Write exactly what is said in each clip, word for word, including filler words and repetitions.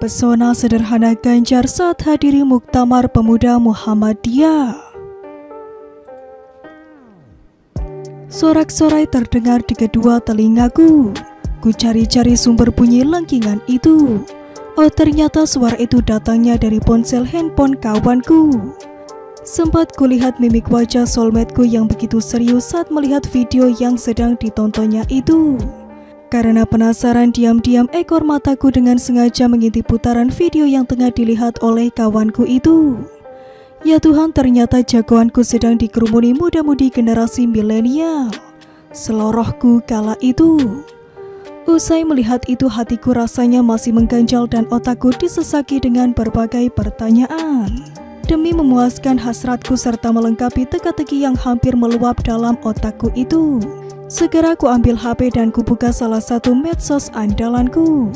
Pesona sederhana Ganjar saat hadiri Muktamar Pemuda Muhammadiyah. Sorak-sorai terdengar di kedua telingaku. Ku cari-cari sumber bunyi lengkingan itu. Oh, ternyata suara itu datangnya dari ponsel handphone kawanku. Sempat kulihat mimik wajah soulmate-ku yang begitu serius saat melihat video yang sedang ditontonnya itu. Karena penasaran, diam-diam ekor mataku dengan sengaja mengintip putaran video yang tengah dilihat oleh kawanku itu. Ya Tuhan, ternyata jagoanku sedang dikerumuni muda-mudi generasi milenial. Selorohku kala itu. Usai melihat itu, hatiku rasanya masih mengganjal dan otakku disesaki dengan berbagai pertanyaan. Demi memuaskan hasratku serta melengkapi teka-teki yang hampir meluap dalam otakku itu, segera ku ambil H P dan ku buka salah satu medsos andalanku.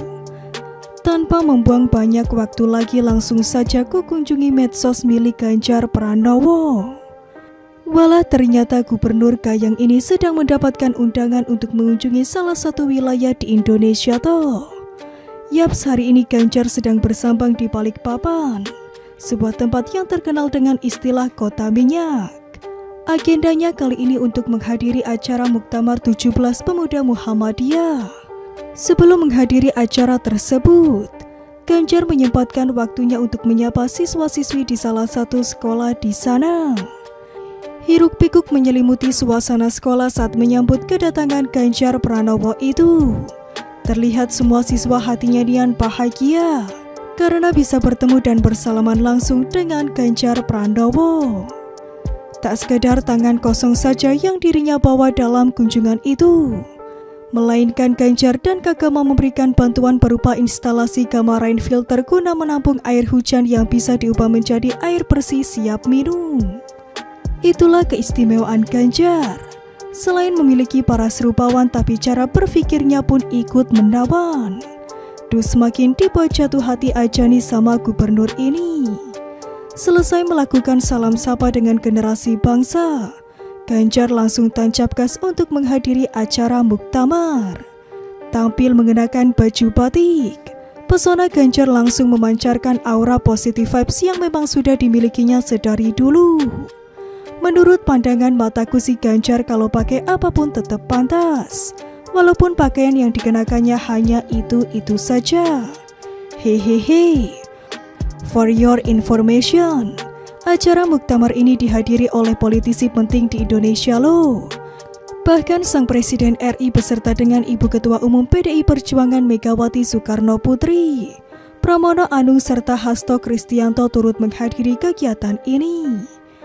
Tanpa membuang banyak waktu lagi, langsung saja ku kunjungi medsos milik Ganjar Pranowo. Walah, ternyata Gubernur Gayang ini sedang mendapatkan undangan untuk mengunjungi salah satu wilayah di Indonesia toh. Yaps, hari ini Ganjar sedang bersambang di Balikpapan, sebuah tempat yang terkenal dengan istilah kota minyak. Agendanya kali ini untuk menghadiri acara Muktamar tujuh belas Pemuda Muhammadiyah. Sebelum menghadiri acara tersebut, Ganjar menyempatkan waktunya untuk menyapa siswa-siswi di salah satu sekolah di sana. Hiruk-pikuk menyelimuti suasana sekolah saat menyambut kedatangan Ganjar Pranowo itu. Terlihat semua siswa hatinya nian bahagia karena bisa bertemu dan bersalaman langsung dengan Ganjar Pranowo. Tak sekadar tangan kosong saja yang dirinya bawa dalam kunjungan itu, melainkan Ganjar dan kakak mau memberikan bantuan berupa instalasi gamma rain filter guna menampung air hujan yang bisa diubah menjadi air bersih siap minum. Itulah keistimewaan Ganjar. Selain memiliki para serupawan, tapi cara berpikirnya pun ikut menawan. Duh, semakin dibuat jatuh hati aja nih sama gubernur ini. Selesai melakukan salam sapa dengan generasi bangsa, Ganjar langsung tancap gas untuk menghadiri acara Muktamar. Tampil mengenakan baju batik, pesona Ganjar langsung memancarkan aura positif vibes yang memang sudah dimilikinya sedari dulu. Menurut pandangan mataku si Ganjar kalau pakai apapun tetap pantas, walaupun pakaian yang dikenakannya hanya itu-itu saja. Hehehe. For your information, acara Muktamar ini dihadiri oleh politisi penting di Indonesia loh. Bahkan sang Presiden R I beserta dengan Ibu Ketua Umum P D I Perjuangan Megawati Soekarno Putri, Pramono Anung serta Hasto Kristianto turut menghadiri kegiatan ini.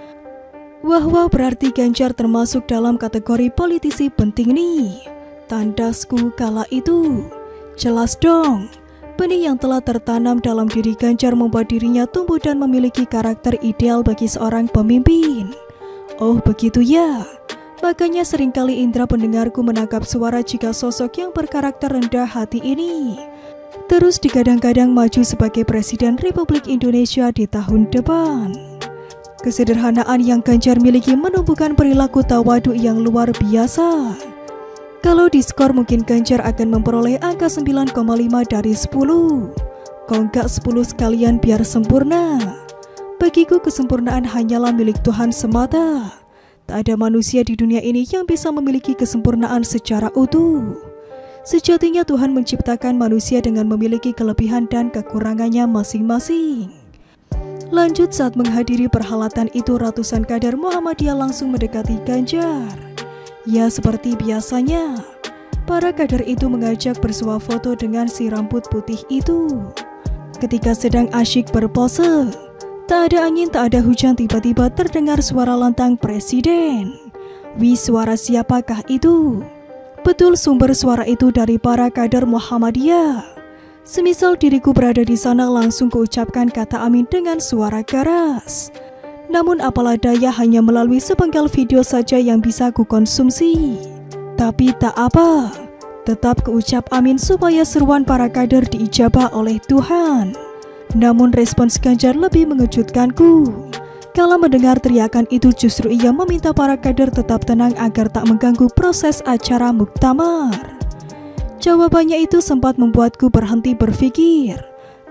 Wah wah, berarti Ganjar termasuk dalam kategori politisi penting nih. Tandasku kala itu. Jelas dong. Benih yang telah tertanam dalam diri Ganjar membuat dirinya tumbuh dan memiliki karakter ideal bagi seorang pemimpin. Oh begitu ya. Makanya seringkali indera pendengarku menangkap suara jika sosok yang berkarakter rendah hati ini terus digadang-gadang maju sebagai Presiden Republik Indonesia di tahun depan. Kesederhanaan yang Ganjar miliki menumbuhkan perilaku tawadu yang luar biasa. Kalau diskor mungkin Ganjar akan memperoleh angka sembilan koma lima dari sepuluh. Kok enggak sepuluh sekalian biar sempurna. Bagiku kesempurnaan hanyalah milik Tuhan semata. Tak ada manusia di dunia ini yang bisa memiliki kesempurnaan secara utuh. Sejatinya Tuhan menciptakan manusia dengan memiliki kelebihan dan kekurangannya masing-masing. Lanjut, saat menghadiri perhelatan itu, ratusan kader Muhammadiyah langsung mendekati Ganjar. Ya, seperti biasanya, para kader itu mengajak bersuah foto dengan si rambut putih itu. Ketika sedang asyik berpose, tak ada angin, tak ada hujan, tiba-tiba terdengar suara lantang Presiden. Wih, suara siapakah itu? Betul, sumber suara itu dari para kader Muhammadiyah. Semisal diriku berada di sana, langsung kuucapkan kata amin dengan suara keras. Namun apalah daya, hanya melalui sepenggal video saja yang bisa kukonsumsi. Tapi tak apa, tetap kuucap amin supaya seruan para kader diijabah oleh Tuhan. Namun respons Ganjar lebih mengejutkanku. Kala mendengar teriakan itu, justru ia meminta para kader tetap tenang agar tak mengganggu proses acara Muktamar. Jawabannya itu sempat membuatku berhenti berpikir.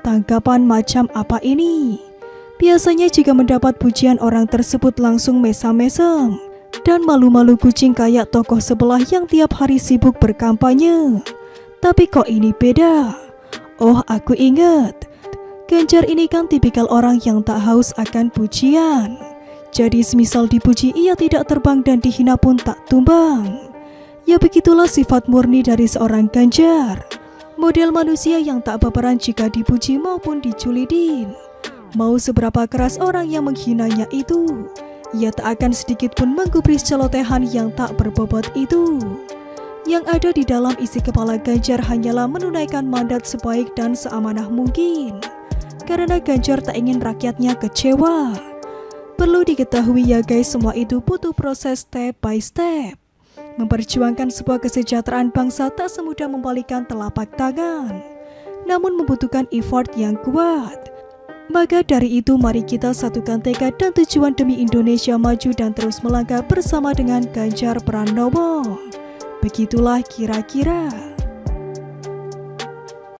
tanggapan macam apa ini? Biasanya jika mendapat pujian orang tersebut langsung mesam-mesam dan malu-malu kucing kayak tokoh sebelah yang tiap hari sibuk berkampanye. Tapi kok ini beda? Oh, aku ingat. Ganjar ini kan tipikal orang yang tak haus akan pujian. Jadi semisal dipuji ia tidak terbang dan dihina pun tak tumbang. Ya begitulah sifat murni dari seorang Ganjar. Model manusia yang tak baperan jika dipuji maupun diculidin. Mau seberapa keras orang yang menghinanya itu, ia tak akan sedikit pun menggubris celotehan yang tak berbobot itu. Yang ada di dalam isi kepala Ganjar hanyalah menunaikan mandat sebaik dan seamanah mungkin. Karena Ganjar tak ingin rakyatnya kecewa. Perlu diketahui ya guys, semua itu butuh proses step by step. Memperjuangkan sebuah kesejahteraan bangsa tak semudah membalikan telapak tangan, namun membutuhkan effort yang kuat. Maka dari itu mari kita satukan tekad dan tujuan demi Indonesia maju dan terus melangkah bersama dengan Ganjar Pranowo. Begitulah kira-kira.